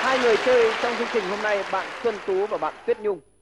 hai người chơi trong chương trình hôm nay, bạn Xuân Tú và bạn Tuyết Nhung.